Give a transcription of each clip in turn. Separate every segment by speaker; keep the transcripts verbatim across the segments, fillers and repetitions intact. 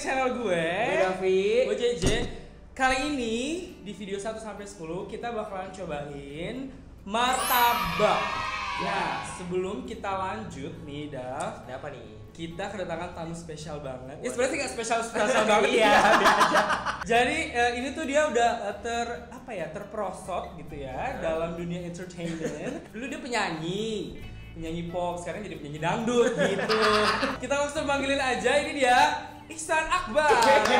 Speaker 1: channel gue.
Speaker 2: Gue Davi.
Speaker 1: Gue J J. Kali ini di video satu sampai sepuluh kita bakalan cobain martabak. Ya, sebelum kita lanjut nih, Dav.
Speaker 2: Ada apa nih?
Speaker 1: Kita kedatangan tamu spesial banget. Ya sebenarnya nggak spesial spesial banget ya. Jadi uh, ini tuh dia udah uh, ter apa ya terperosok gitu ya dalam dunia entertainment. Dulu dia penyanyi, penyanyi pop, sekarang jadi penyanyi dangdut gitu. Kita langsung panggilin aja, ini dia Ihsan Akbar.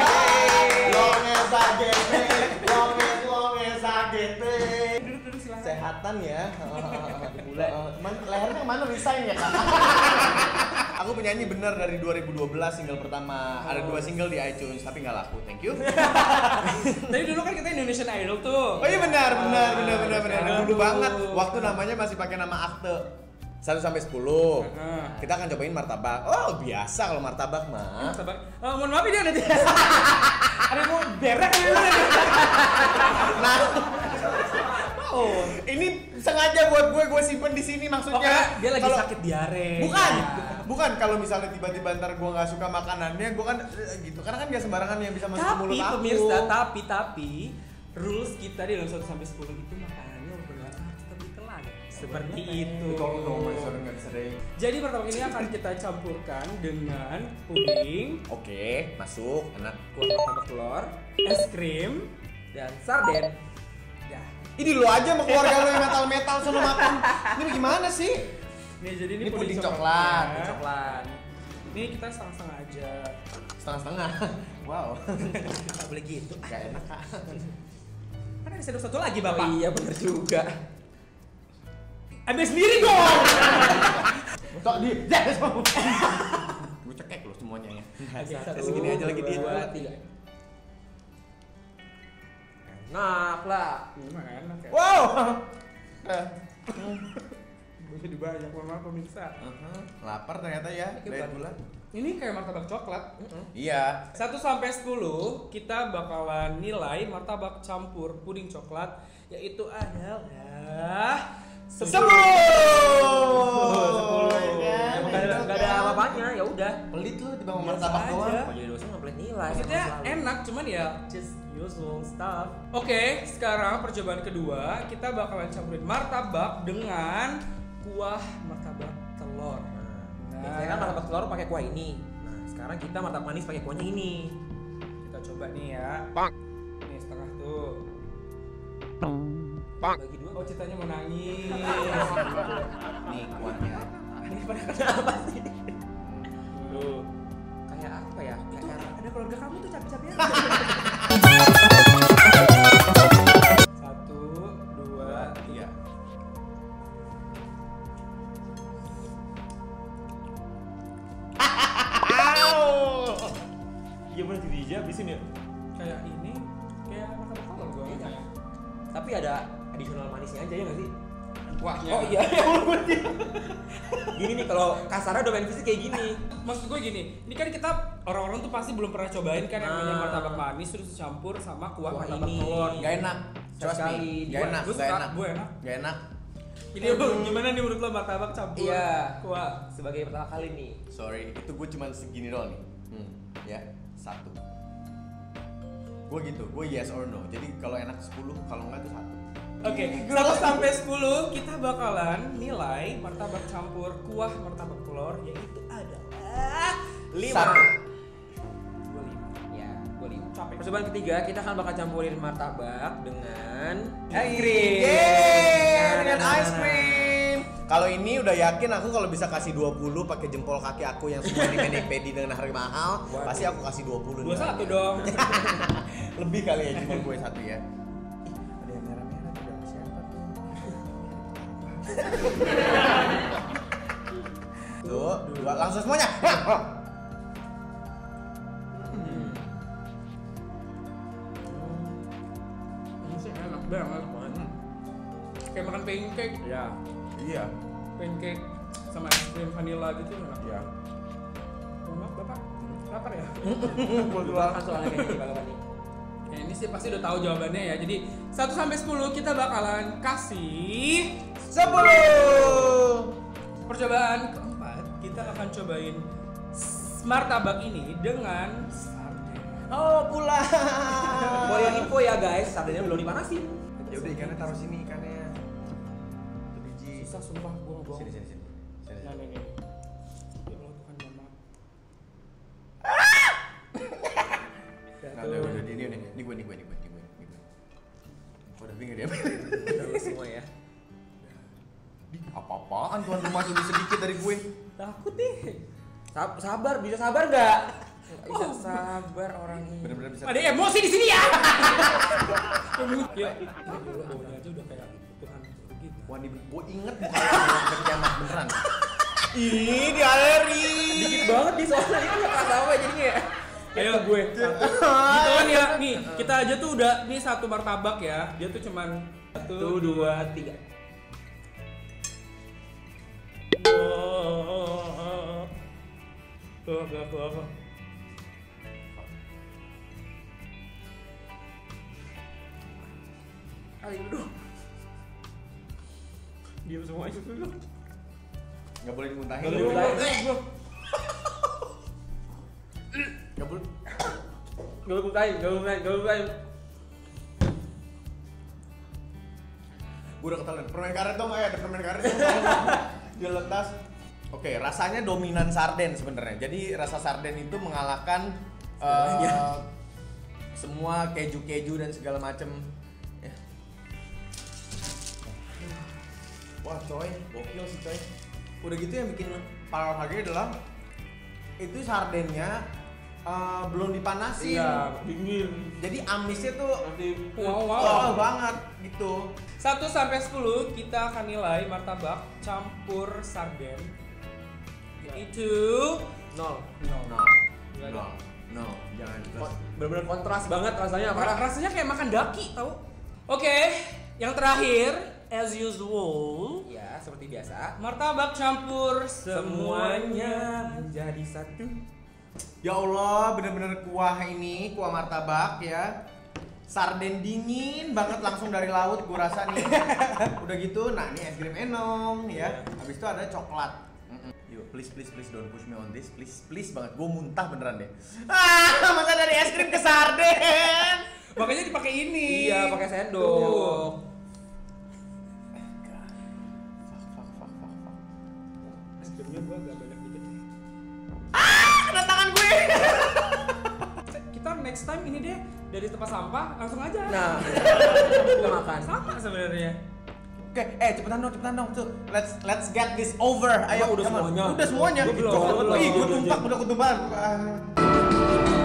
Speaker 3: Longes agete, longes longes agete.
Speaker 1: Duduk duduk silakan.
Speaker 3: Sehatan ya. Mulai. Lehernya mana resign ya kak? Aku penyanyi bener dari dua ribu dua belas single pertama.
Speaker 1: Oh.
Speaker 3: Ada dua single di iTunes tapi nggak laku. Thank you.
Speaker 1: Tadi dulu kan kita Indonesian Idol tuh.
Speaker 3: Oh iya benar benar benar benar benar.
Speaker 1: Aduh.
Speaker 3: Dulu banget. Waktu namanya masih pakai nama akte. satu sampai sepuluh.
Speaker 1: Uh-huh.
Speaker 3: Kita akan cobain martabak. Oh, biasa kalau martabak mah.
Speaker 1: Martabak. Oh, mohon maaf ini ada dia. Ada yang mau berak kan ini.
Speaker 3: Nah,
Speaker 1: Oh,
Speaker 3: ini sengaja buat gue gue simpen di sini maksudnya.
Speaker 1: oh, dia lagi
Speaker 3: kalau-
Speaker 1: sakit diare.
Speaker 3: Bukan,
Speaker 1: Ya.
Speaker 3: bukan kalau misalnya tiba-tiba ntar gue nggak suka makanannya, gue kan eh, gitu. Karena kan gak sembarangan yang bisa masuk ke
Speaker 1: Tapi
Speaker 3: mulut aku.
Speaker 1: pemirsa, tapi tapi rules kita di dalam satu sampai sepuluh itu makanannya benar harus tetap ditelan. Seperti itu. Jadi martabak ini akan kita campurkan dengan puding,
Speaker 3: Oke, masuk, enak.
Speaker 1: kuah martabak telur, es krim,
Speaker 2: Dan sarden.
Speaker 1: dah.
Speaker 3: Ini lo aja sama keluarga lo yang metal-metal sono makan. Ini gimana sih?
Speaker 1: Nih jadi ini,
Speaker 3: Ini puding
Speaker 1: coklatnya.
Speaker 3: coklat,
Speaker 2: puding coklat.
Speaker 1: Ini kita setengah-setengah aja.
Speaker 3: Setengah-setengah. Wow.
Speaker 1: Gak boleh gitu.
Speaker 3: Gak enak kak.
Speaker 1: Kan ada sendok satu lagi bapak.
Speaker 2: Oh iya bener juga.
Speaker 1: Ambil sendiri dong.
Speaker 3: Tok di. Gue cekek lo semuanya ya.
Speaker 1: Satu,
Speaker 3: Segini aja lagi dia.
Speaker 2: dua, tiga. Enak lah.
Speaker 1: Emang enak ya.
Speaker 3: Wow.
Speaker 1: Jadi banyak mama pemirsa.
Speaker 3: Lapar ternyata ya. Dari bulan.
Speaker 1: Ini kayak martabak coklat.
Speaker 3: Iya.
Speaker 1: satu sampai sepuluh kita bakalan nilai martabak campur puding coklat yaitu adalah
Speaker 3: Sepuluh.
Speaker 1: Sepuluh.
Speaker 2: Emang gak ada, gak ada apa-apanya, ya udah.
Speaker 3: Pelit lu tiba mau
Speaker 1: Biasa
Speaker 3: martabak
Speaker 1: aja.
Speaker 3: doang.
Speaker 2: Mau jadi dosen nggak boleh nilai.
Speaker 1: Maksudnya
Speaker 2: emang selalu.
Speaker 1: enak cuman ya just usual stuff. Oke, sekarang percobaan kedua kita bakalan campurin martabak dengan kuah martabak telur.
Speaker 2: Nah, biasanya kan martabak telur pakai kuah ini. Nah, sekarang kita martabak manis pakai kuahnya ini.
Speaker 1: Kita coba nih ya. Nih setengah tuh.
Speaker 2: Bagi dua.
Speaker 1: Oh ceritanya mau nangis.
Speaker 3: Nih kuahnya.
Speaker 1: Ini pada kenapa sih? Tuh.
Speaker 2: Kayak apa ya?
Speaker 1: Itu
Speaker 2: Kayak
Speaker 1: ada keluarga kamu tuh capek-capeknya. Satu, dua, tiga.
Speaker 3: Iya bener di Dija habisin ya.
Speaker 1: Kayak ini, kayak martabak telur gua
Speaker 2: Iya.
Speaker 1: ya.
Speaker 2: tapi ada additional manisnya aja ya nggak sih?
Speaker 1: Kuahnya.
Speaker 2: Oh iya, gini nih kalau kasarnya udah main fisik kayak gini.
Speaker 1: Maksud gue gini, ini kan kita orang-orang tuh pasti belum pernah cobain kan yang namanya
Speaker 2: Ah.
Speaker 1: martabak manis terus dicampur sama kuah,
Speaker 2: Kuah
Speaker 1: martabak
Speaker 2: ini.
Speaker 1: telur.
Speaker 3: Gak enak. Trust
Speaker 2: Sekali.
Speaker 3: me. Gak
Speaker 1: Gua-
Speaker 3: enak.
Speaker 1: Gue
Speaker 3: Gak
Speaker 1: suka,
Speaker 3: enak.
Speaker 1: gue enak.
Speaker 3: Gak enak.
Speaker 1: Ini lu gimana nih menurut lo martabak campur
Speaker 2: Iya.
Speaker 1: kuah?
Speaker 2: Sebagai pertama kali nih.
Speaker 3: Sorry, itu gue cuman segini doang nih. Hmm. Ya, satu. Gue gitu, gue yes or no. Jadi kalau enak sepuluh, kalau enggak tuh satu.
Speaker 1: Oke, satu sampai sepuluh kita bakalan nilai martabak campur kuah martabak telur yaitu adalah
Speaker 2: Lima.
Speaker 3: Satu.
Speaker 1: Gue lima.
Speaker 2: Ya, gue lima.
Speaker 1: Capek.
Speaker 2: Percobaan ketiga kita akan bakal campurin martabak dengan es
Speaker 3: Yeay,
Speaker 2: krim.
Speaker 3: Yeay, dengan
Speaker 2: Nah, nah,
Speaker 3: ice
Speaker 2: nah,
Speaker 3: cream. Kalau ini udah yakin aku kalau bisa kasih dua puluh pakai jempol kaki aku yang semua di Medipedi dengan harga mahal,
Speaker 2: Waduh.
Speaker 3: pasti aku kasih dua puluh.
Speaker 1: Gue satu dong.
Speaker 3: Lebih kali ya jempol gue satu ya. Ada yang merah-merah tuh dari siapa tuh? Tuh, dua langsung semuanya.
Speaker 2: Hmm.
Speaker 1: Ini sih enak banget. Kayak makan pancake.
Speaker 2: Ya.
Speaker 3: Iya.
Speaker 1: Pancake sama es krim vanilla gitu enak.
Speaker 3: Iya.
Speaker 1: Mohon maaf bapak, lapar ya?
Speaker 2: Makan soalnya kayak gini bakalan nih.
Speaker 1: Ya ini sih pasti udah tahu jawabannya ya. Jadi satu sampai sepuluh kita bakalan kasih
Speaker 3: Sepuluh.
Speaker 1: percobaan keempat. Kita akan cobain martabak ini dengan sarden.
Speaker 3: Oh pulang.
Speaker 2: For your info ya guys, sardennya belum dipanasin.
Speaker 3: Ya udah ikannya taruh sini ikannya. Satu biji.
Speaker 1: Susah sumpah gua bohong.
Speaker 3: Sini sini sini. Sini,
Speaker 1: Nah,
Speaker 3: sini.
Speaker 1: nih, nih. Ya Allah Tuhan, mohon maaf. Ya,
Speaker 3: Nah,
Speaker 1: tuh.
Speaker 3: udah, udah, ini, ini, ini gue, ini gue, ini gue, ini gue, ini gue. Oh, udah bingung dia.
Speaker 2: Udah semua ya.
Speaker 3: Di apa-apaan tuan rumah lebih sedikit dari gue.
Speaker 1: Takut deh.
Speaker 2: Sab- sabar, bisa sabar nggak? Nggak bisa sabar orang ini.
Speaker 3: Bener-bener bisa.
Speaker 1: Ada emosi di sini ya. Ya, baunya aja udah kayak Tuhan begitu.
Speaker 3: Wah, ini gue inget muka lo yang kiamat beneran. Ih, di aleri.
Speaker 2: Dikit banget nih soalnya ini kan nggak kerasa apa jadinya ya.
Speaker 1: Ayo gue. Gitu kan ya. Nih, kita aja tuh udah nih satu martabak ya. Dia tuh cuman satu, dua, tiga. Oh, tuh agak aku apa?
Speaker 2: Kali dulu.
Speaker 1: Diam semua itu dulu.
Speaker 3: Gak boleh dimuntahin.
Speaker 1: Gak
Speaker 3: Gak
Speaker 1: boleh
Speaker 3: boleh.
Speaker 1: dimuntahin.
Speaker 3: Gak boleh.
Speaker 2: Gak boleh bukain, gak boleh bukain, gak boleh bukain.
Speaker 3: Gue udah ketahuan. Permen karet dong, ayo ada permen karet dong. Di letas. Oke, rasanya dominan sarden sebenarnya. Jadi rasa sarden itu mengalahkan eh, semua keju-keju dan segala macem. Ya. Wah coy, gokil sih coy. Udah gitu yang bikin parah lagi adalah itu sardennya eh, belum dipanasin.
Speaker 1: Iya, dingin.
Speaker 3: Jadi amisnya tuh
Speaker 1: Nanti wow wow.
Speaker 3: wow banget gitu.
Speaker 1: satu sampai sepuluh kita akan nilai martabak campur sarden. Itu
Speaker 2: Nol.
Speaker 1: no.
Speaker 3: No,
Speaker 1: Nggak ada.
Speaker 3: no, no, jangan plus.
Speaker 2: Bener-bener kontras banget rasanya
Speaker 1: Ra-
Speaker 2: parah.
Speaker 1: rasanya kayak makan daki tau. Oke, yang terakhir as usual
Speaker 2: Ya, seperti biasa.
Speaker 1: martabak campur semuanya.
Speaker 2: menjadi satu.
Speaker 3: Ya Allah, bener-bener kuah ini, kuah martabak ya. Sarden dingin banget langsung dari laut gua rasa nih. Udah gitu, nah ini es krim enong ya. Habis itu ada coklat. Mm-mm. Yuk, please please please don't push me on this, please please banget. Gua muntah beneran deh. Ah, masa dari es krim ke sarden?
Speaker 1: Makanya dipakai ini.
Speaker 2: Iya, pakai
Speaker 1: Tuh.
Speaker 2: sendok.
Speaker 3: Fuck fuck fuck fuck fuck.
Speaker 1: Es krimnya gua agak banyak dikit nih.
Speaker 3: Kena tangan gue.
Speaker 1: Kita next time ini deh dari tempat sampah langsung aja.
Speaker 2: Nah, kita makan.
Speaker 1: Sama sebenarnya.
Speaker 3: Oke, eh cepetan dong, cepetan dong tuh. Let's let's get this over. Ayo,
Speaker 2: Udah
Speaker 3: come on.
Speaker 2: semuanya.
Speaker 3: Udah semuanya.
Speaker 1: Gua belum,
Speaker 3: Coklat
Speaker 1: gua
Speaker 3: banget.
Speaker 1: belum,
Speaker 3: Ih, gue
Speaker 1: gua
Speaker 3: tumpah,
Speaker 1: belum.
Speaker 3: udah ketumpahan. Ah.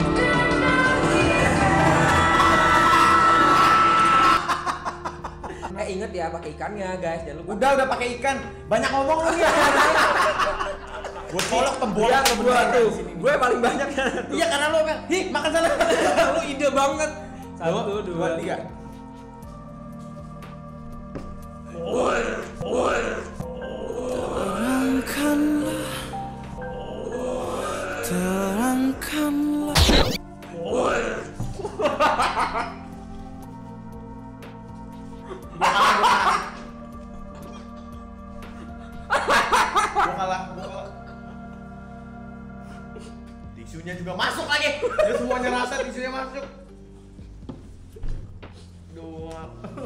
Speaker 2: Eh inget ya pakai ikannya guys, jangan lupa.
Speaker 3: Udah, udah pakai ikan. Banyak ngomong lu ya. Gue colok tembolak
Speaker 2: Iya,
Speaker 3: ke
Speaker 2: gua
Speaker 3: beneran
Speaker 2: tuh.
Speaker 3: di sini.
Speaker 2: Gue paling banyak ya.
Speaker 3: Iya, karena lu kan, "Hi, makan sana." Lu ide banget.
Speaker 1: Satu, dua,
Speaker 3: tiga. Gua kalah, gua kalah. Tisunya juga masuk lagi. Dia semuanya rasa tisunya masuk. Dua.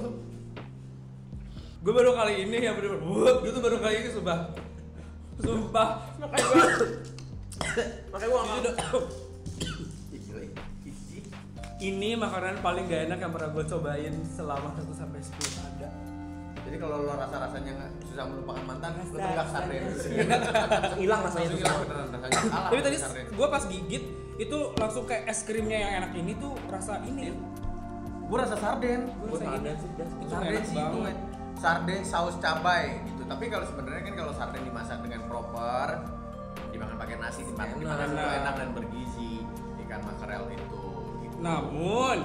Speaker 1: Gue baru kali ini ya bener-bener wup, gitu baru kali ini sumpah. Sumpah.
Speaker 2: Makanya gue Makanya gue
Speaker 1: Ini udah-
Speaker 3: Ih, gila, ih. Ih, ih.
Speaker 1: Ini makanan paling gak enak yang pernah gue cobain selama satu sampai sepuluh ada.
Speaker 3: Jadi kalau lo rasa-rasanya nggak susah melupakan mantan, lo
Speaker 1: Rasa-
Speaker 3: tegak sarden.
Speaker 2: hilang rasanya
Speaker 3: Langsung
Speaker 2: tuh.
Speaker 3: hilang beneran rasanya. Salah.
Speaker 1: Tapi tadi
Speaker 3: sarden.
Speaker 1: gue pas gigit itu langsung kayak es krimnya yang enak ini tuh rasa ini.
Speaker 3: Gua rasa sarden.
Speaker 1: Gue
Speaker 2: Gua
Speaker 1: rasa ini.
Speaker 2: sarden sih, udah.
Speaker 1: Itu
Speaker 3: Sarden
Speaker 1: enak
Speaker 3: sih itu.
Speaker 1: banget.
Speaker 3: Sarden saus cabai gitu. Tapi kalau sebenarnya kan kalau sarden dimasak dengan proper, dimakan pakai nasi, dimakan
Speaker 2: Enak.
Speaker 3: dimakan itu enak dan bergizi. Ikan makarel itu. Gitu.
Speaker 1: Namun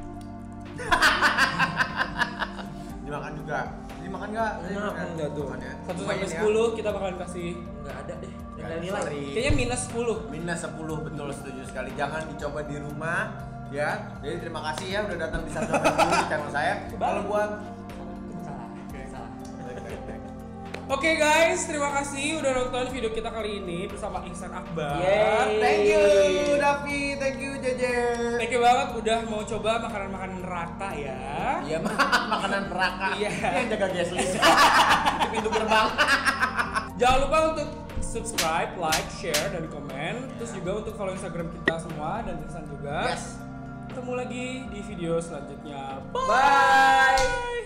Speaker 3: Dimakan juga. Dimakan nggak?
Speaker 2: Enak, enggak tuh.
Speaker 3: Makan ya.
Speaker 1: satu
Speaker 3: Lumayan
Speaker 1: sampai
Speaker 3: ya.
Speaker 1: sepuluh kita bakalan kasih.
Speaker 2: Enggak ada deh.
Speaker 3: Nggak,
Speaker 2: Nilai nilai.
Speaker 3: sorry.
Speaker 1: Kayaknya minus sepuluh.
Speaker 3: Minus sepuluh, betul, setuju sekali. Jangan dicoba di rumah ya. Jadi terima kasih ya udah datang di Sabtu Minggu channel saya. Kalau buat
Speaker 2: Salah. Salah.
Speaker 1: Oke guys, terima kasih udah nonton video kita kali ini bersama Ihsan Akbar.
Speaker 2: Yeay.
Speaker 3: Thank you Davi, thank you Jeje.
Speaker 1: Thank you banget udah mau coba makanan-makanan neraka ya.
Speaker 3: Iya mah makanan neraka.
Speaker 1: Iya.
Speaker 3: Yang jaga guest list di pintu gerbang.
Speaker 1: Jangan lupa untuk subscribe, like, share, dan komen. Terus juga untuk follow Instagram kita semua dan Ihsan juga.
Speaker 3: Yes.
Speaker 1: Ketemu lagi di video selanjutnya.
Speaker 2: Bye.
Speaker 1: Bye.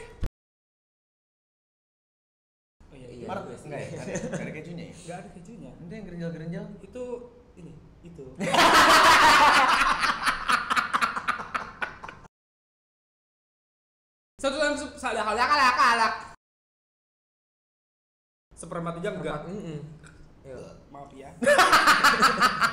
Speaker 1: Oh iya, iya.
Speaker 3: Mar enggak ya? Ada, ada kejunya ya?
Speaker 1: Gak ada kejunya.
Speaker 3: Nanti yang gerenjal-gerenjal.
Speaker 1: Itu ini, itu. Satu dalam salah kalak kalak kalak. Seperempat jam enggak?
Speaker 2: Mm-mm.
Speaker 1: Maaf ya.